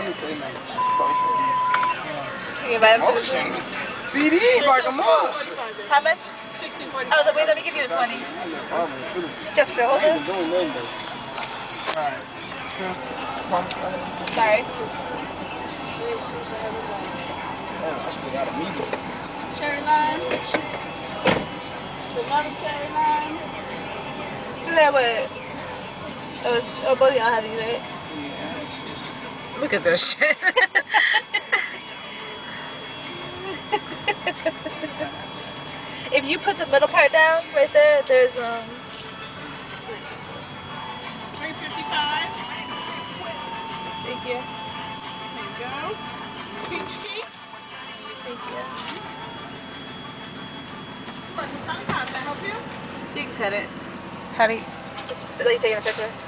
You buy them for the CDs like a mug. How much? $16.45. Oh, wait, let me give you a 20. Jessica, hold this. Sorry. Cherry lime. Another cherry lime. Isn't that what? Oh, both of y'all have to eat it. Look at this shit. If you put the middle part down right there, there's $3.55. Thank you. There you go. Peach tea. Thank you. Can I help you? You can cut it. How do you? Just like taking a picture.